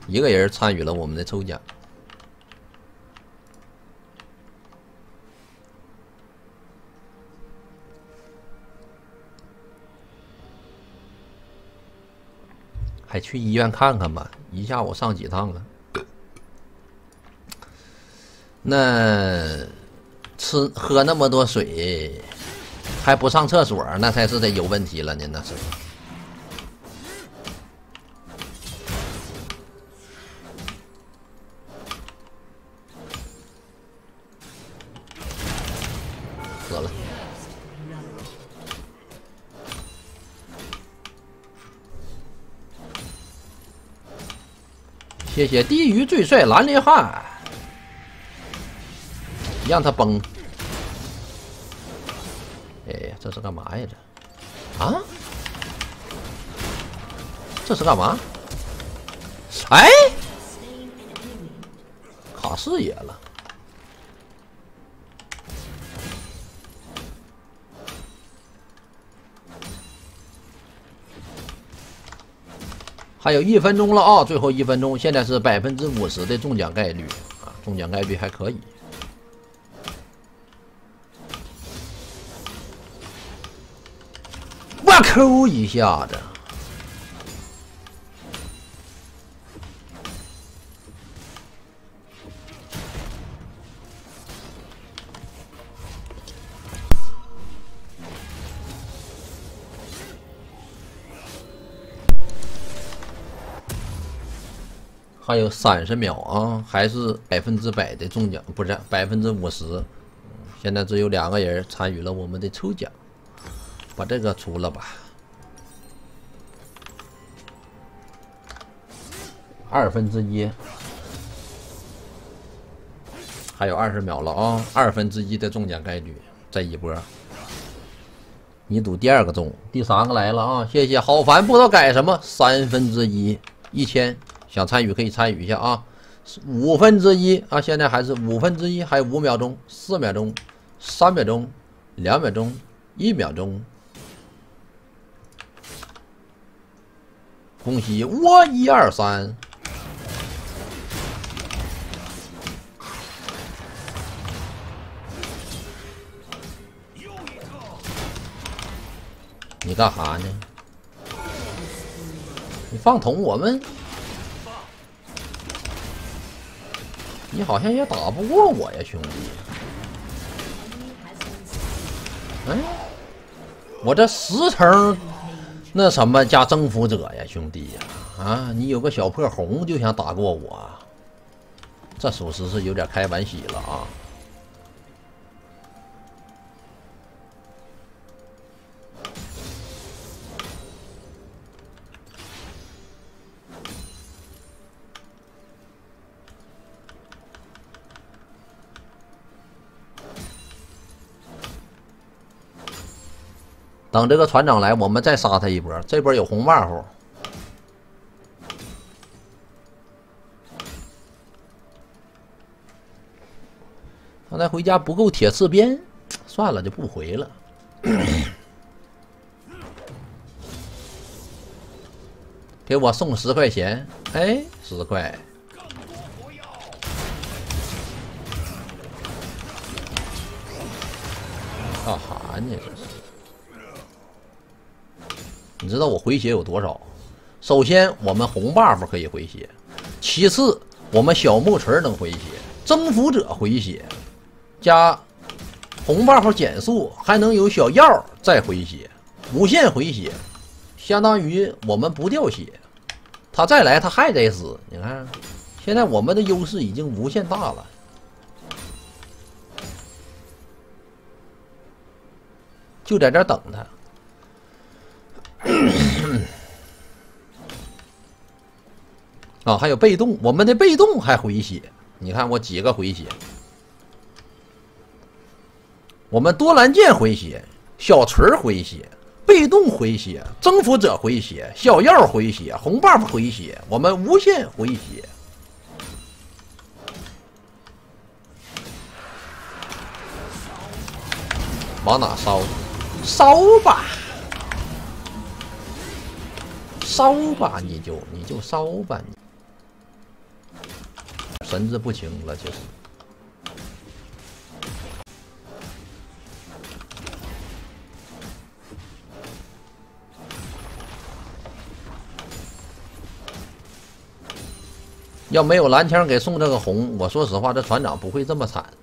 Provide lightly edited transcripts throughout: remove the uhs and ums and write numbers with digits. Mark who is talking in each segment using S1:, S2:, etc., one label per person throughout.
S1: 一个人参与了我们的抽奖。还去医院看看吧，一下午上几趟了。那喝那么多水，还不上厕所，那才是得有问题了呢，那是。死了。谢谢地狱最帅蓝莲汉，让他崩。哎呀，这是干嘛呀？这啊？这是干嘛？哎，卡视野了。还有1分钟了啊！最后1分钟，现在是50%的中奖概率啊，中奖概率还可以。我扣一下子，还有30秒啊，还是100%的中奖，不是50%。现在只有2个人参与了我们的抽奖，把这个出了吧。1/2，还有20秒了啊！1/2的中奖概率，这一波。你赌第2个中，第3个来了啊！谢谢好烦，不知道改什么，1/3，1000，想参与可以参与一下啊。1/5啊，现在还是1/5，还有5秒钟、4秒钟、3秒钟、2秒钟、1秒钟。恭喜我1、2、3。你干啥呢？你放桶我们，你好像也打不过我呀，兄弟。哎，我这10层那什么加征服者呀，兄弟呀！啊，你有个小破红就想打过我，这属实是有点开玩笑了啊！等这个船长来，我们再杀他一波。这波有红 buff。刚才回家不够铁刺鞭，算了，就不回了。给我送10块钱，哎，10块。干啥呢？这是？你知道我回血有多少？首先，我们红 buff 可以回血；其次，我们小木锤能回血，征服者回血，加红 buff 减速，还能有小药再回血，无限回血，相当于我们不掉血。他再来，他还得死。你看，现在我们的优势已经无限大了。就在这儿等他。啊，还有被动，我们的被动还回血。你看我几个回血？我们多兰剑回血，小锤回血，被动回血，征服者回血，小药回血，红 buff 回血，我们无限回血。往哪烧？烧吧，烧吧，你就烧吧你。 神志不清了，其实。要没有蓝枪给送这个红，我说实话，这船长不会这么惨。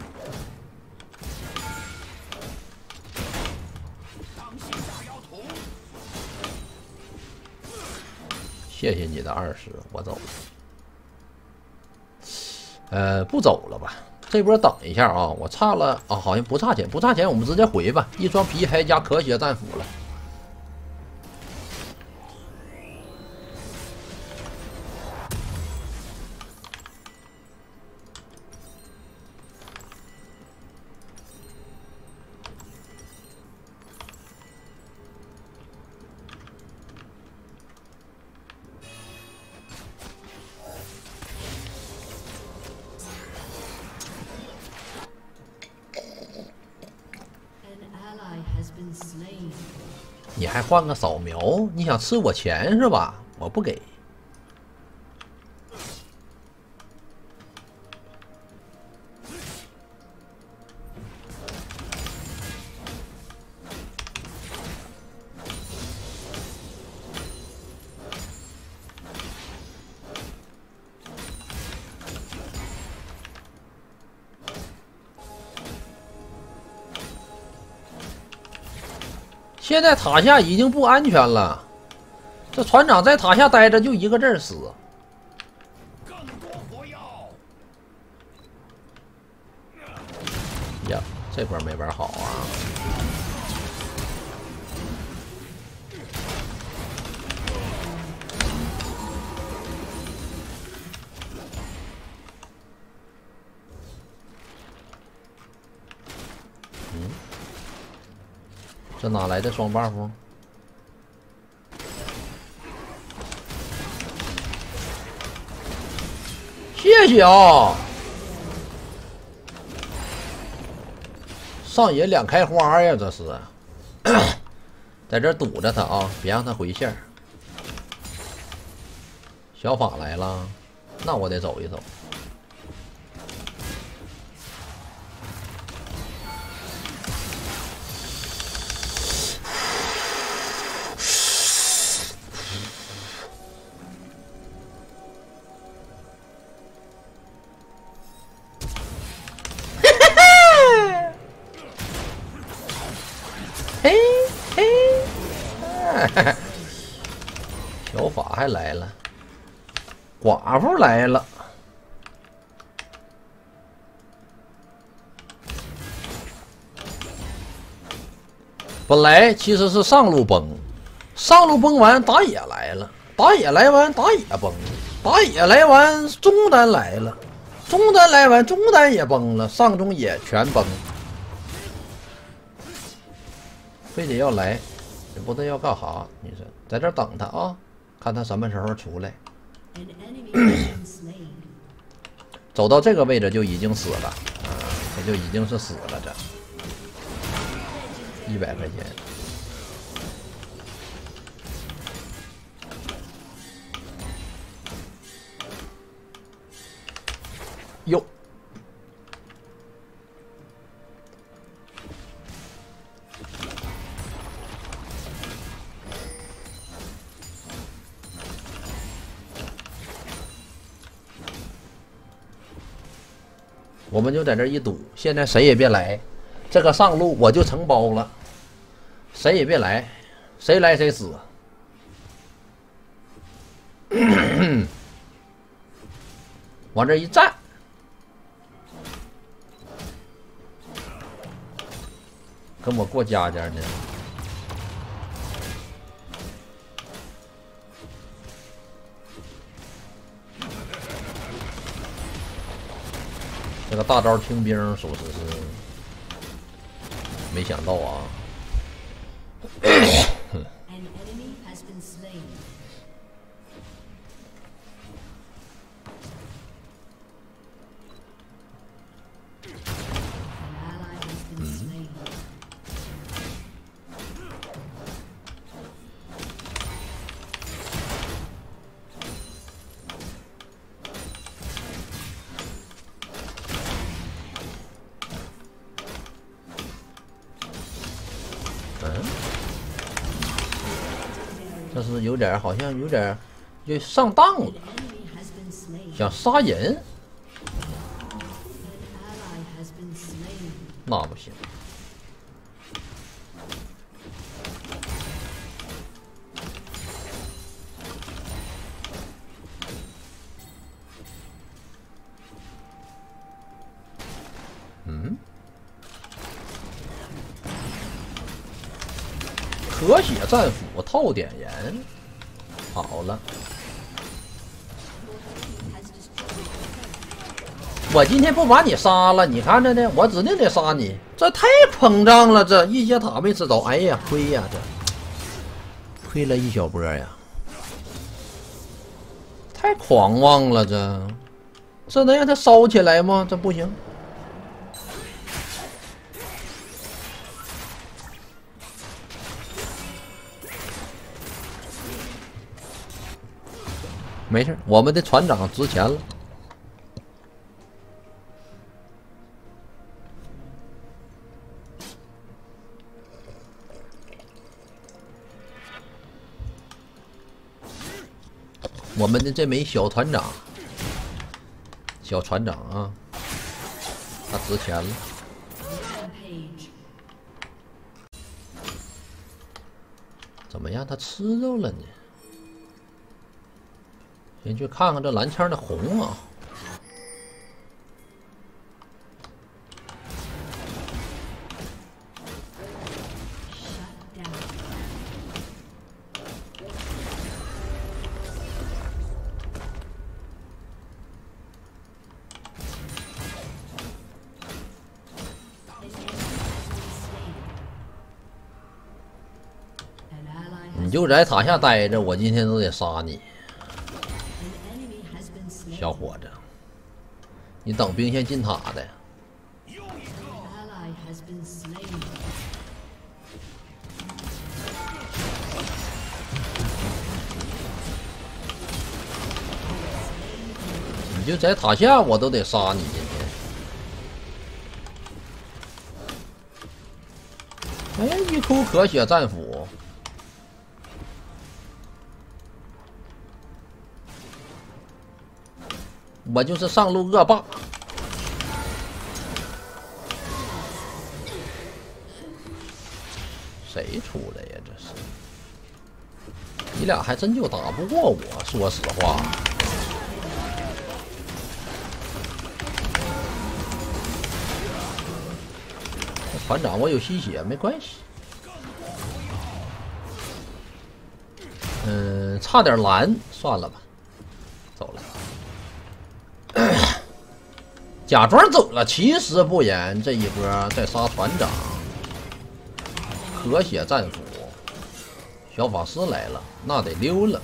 S1: 谢谢你的20，我走了。不走了吧？这波等一下啊，我差了啊，好像不差钱，不差钱，我们直接回吧。一双皮还加可血战斧了。你还换个扫描？你想吃我钱是吧？我不给。现在塔下已经不安全了，这船长在塔下待着就一个字儿死。更多火药。呀，这波没玩好啊！这哪来的双 buff？ 谢谢啊！上野两开花呀，这是，在这堵着他啊，别让他回线。小法来了，那我得走一走。嘿嘿，小法还来了，寡妇来了。本来其实是上路崩，上路崩完打野来了，打野来完打野崩，打野来完中单来了，中单来完中单也崩了，上中野全崩。非得要来，也不知道要干啥。你说在这等他啊，看他什么时候出来。走到这个位置就已经死了啊，他就已经是死了。这100块钱，哟。我们就在这一堵，现在谁也别来，这个上路我就承包了，谁也别来，谁来谁死。往这一站，跟我过家家呢。这个大招清兵，属实是没想到啊！ 是有点好像有点就上当了，想杀人，那不行。嗯，可血战斧套点燃，好了。我今天不把你杀了，你看着呢，我指定得杀你，这太膨胀了，这一阶塔没吃着，哎呀，亏呀，这亏了一小波呀，太狂妄了，这能让他烧起来吗？这不行。没事，我们的船长值钱了。我们的这枚小船长，啊，他值钱了。怎么样？他吃着了呢？先去看看这蓝枪的红啊！你就在塔下待着，我今天都得杀你。小伙子，你等兵线进塔的。你就在塔下，我都得杀你今天。哎，一哭可血战斧。我就是上路恶霸，谁出来呀？这是你俩还真就打不过我，说实话。船长，我有吸血，没关系。差点蓝，算了吧，走了。假装走了，其实不然。这一波再杀船长，可血战斧，小法师来了，那得溜了。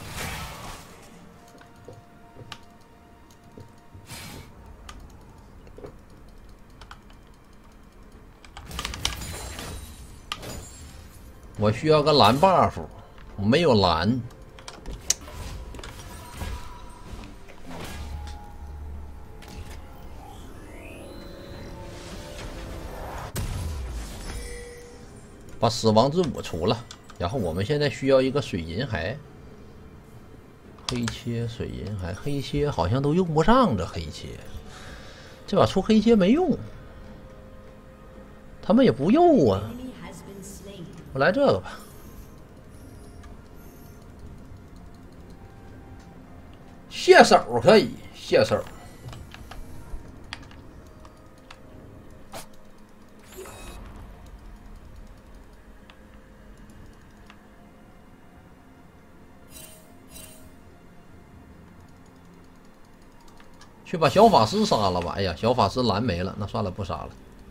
S1: 我需要个蓝 buff， 我没有蓝。把死亡之舞出了，然后我们现在需要一个水银骸，黑切水银骸，黑切好像都用不上，这黑切，这把出黑切没用，他们也不用啊，我来这个吧。卸手可以，卸手。去把小法师杀了吧！哎呀，小法师蓝没了，那算了，不杀了。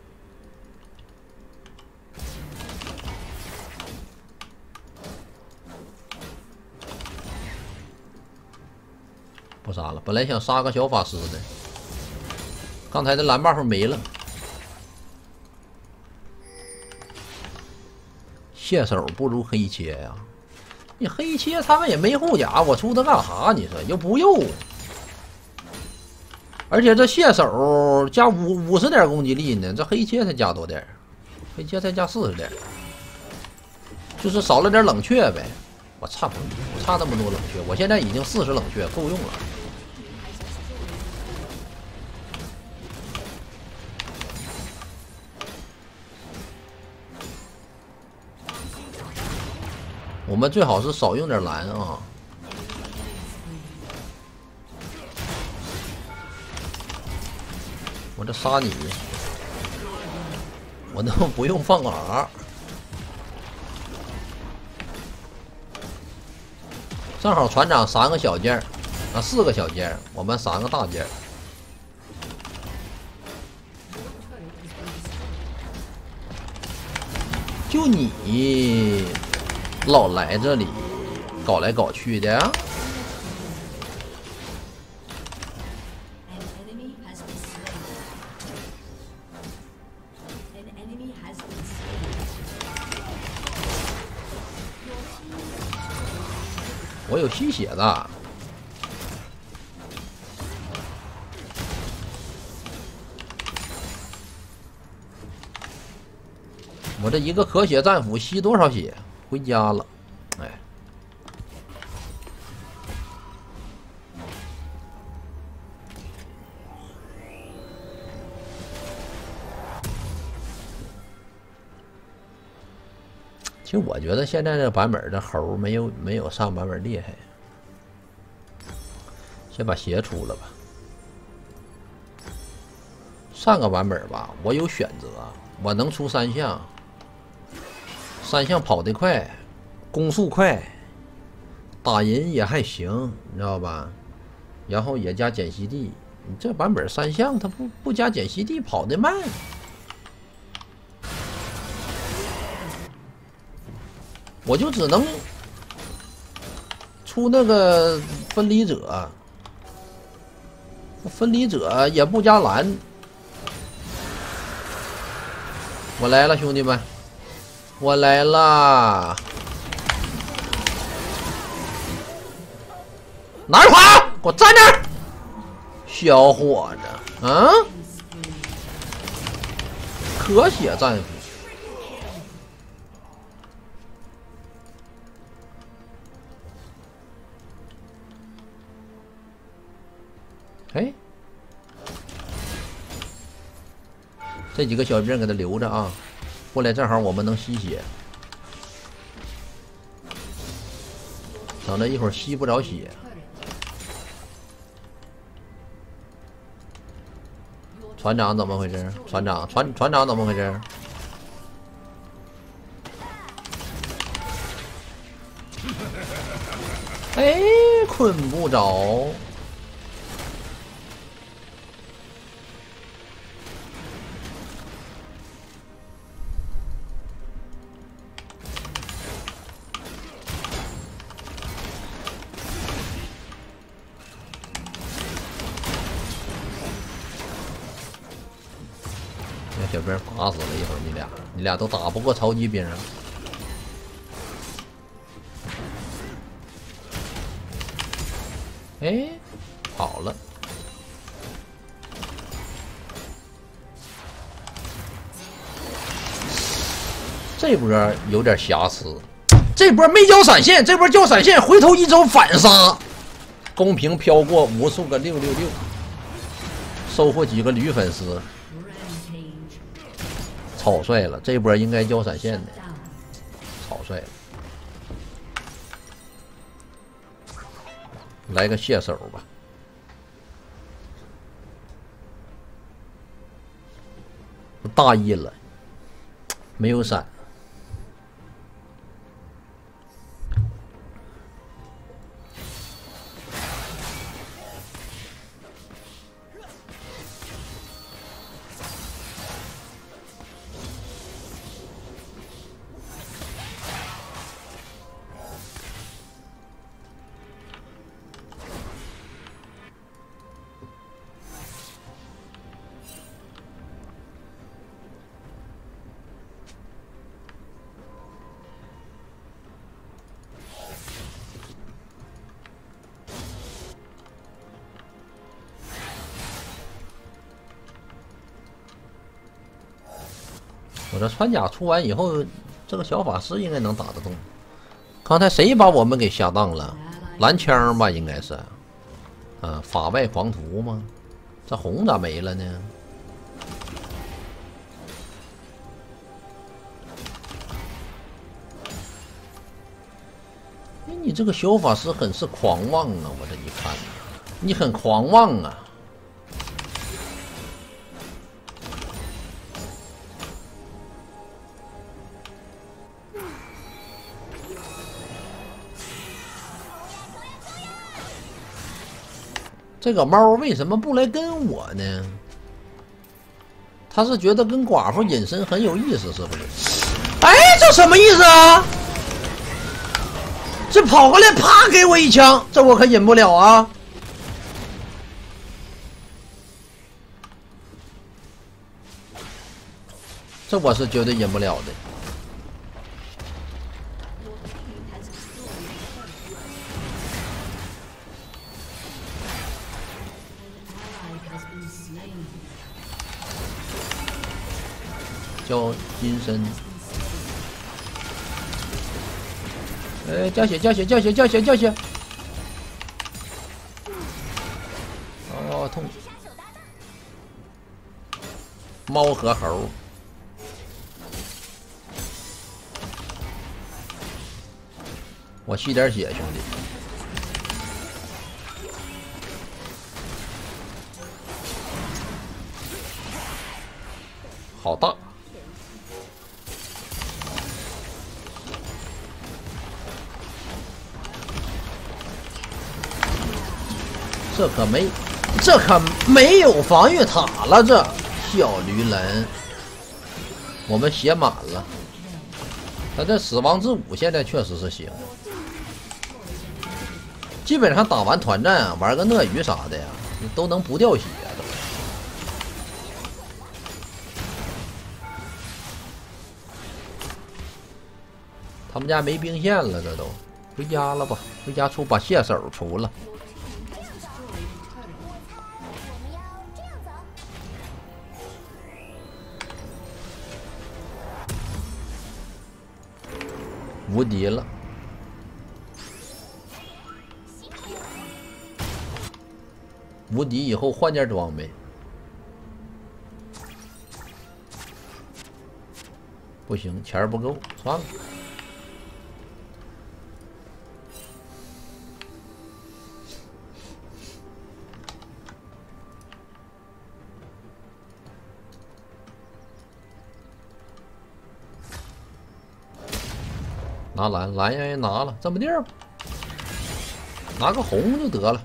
S1: 不杀了，本来想杀个小法师的，刚才的蓝 buff 没了。蟹手不如黑切呀！你黑切他们也没护甲，我出它干啥？你说又不用。而且这蟹手加50点攻击力呢，这黑切才加多点？黑切才加40点，就是少了点冷却呗。我我差那么多冷却，我现在已经40冷却，够用了。我们最好是少用点蓝啊。我这杀你，我都不用放 R。正好船长3个小件啊，4个小件，我们3个大件。就你老来这里搞来搞去的啊！我有吸血的，我这一个可血战斧吸多少血？回家了，哎。其实我觉得现在这版本的猴没有上版本厉害。先把鞋出了吧。上个版本吧，我有选择，我能出3项，3项跑得快，攻速快，打人也还行，你知道吧？然后也加减息地。你这版本3项它不加减息地，跑得慢。我就只能出那个分离者，分离者也不加蓝。我来了，兄弟们，我来啦！哪儿跑？给我站那儿！小伙子，啊？可血战斧。哎，这几个小兵给他留着啊，过来正好我们能吸血，省得一会儿吸不着血。船长怎么回事？船长怎么回事？哎，困不着。小兵打死了一会儿，你俩都打不过超级兵啊！哎，好了，这波有点瑕疵，这波没交闪现，这波交闪现，回头一招反杀，公屏飘过无数个666，收获几个驴粉丝。草率了，这波应该交闪现的，草率了。来个卸手吧，大意了，没有闪。我这穿甲出完以后，这个小法师应该能打得动。 刚才谁把我们给下当了？蓝枪吧，应该是。法外狂徒吗？这红咋没了呢？哎，你这个小法师很是狂妄啊！我这一看，你很狂妄啊！这个猫为什么不来跟我呢？他是觉得跟寡妇隐身很有意思，是不是？哎，这什么意思啊？这跑过来，啪给我一枪，这我可忍不了啊！这我是绝对忍不了的。叫金身，哎，加血，加血，加血，加血，加血！哦，痛！猫和猴，我吸点血，兄弟。好大！这可没有防御塔了，这小驴人，我们血满了。他这死亡之舞现在确实是行，基本上打完团战啊，玩个鳄鱼啥的呀，都能不掉血都。他们家没兵线了，这都回家了吧？回家把蟹手除了。无敌了，无敌以后换件装备，不行，钱儿不够，算了。拿蓝也拿了，这么地儿吧，拿个红就得了。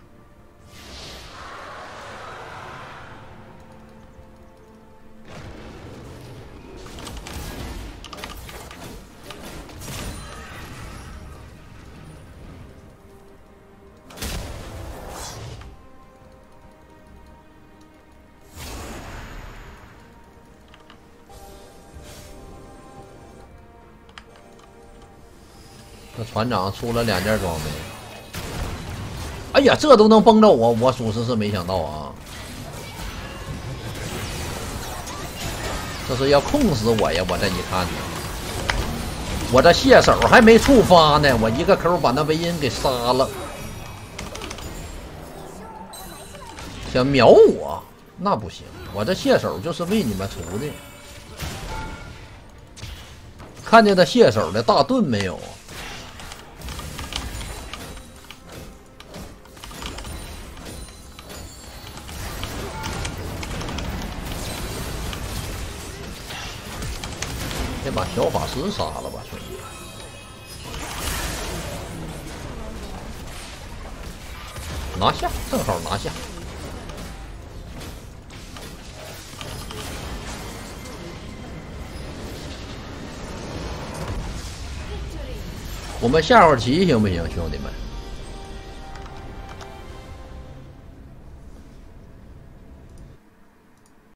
S1: 这船长出了2件装备，哎呀，这都能崩着我，我属实是没想到啊！这是要控死我呀！我这一看呢，我这蟹手还没触发呢，我一个扣把那维恩给杀了，想秒我那不行，我这蟹手就是为你们出的。看见他蟹手的大盾没有？先把小法师杀了吧，兄弟！拿下，正好拿下。我们下会儿棋行不行，兄弟们？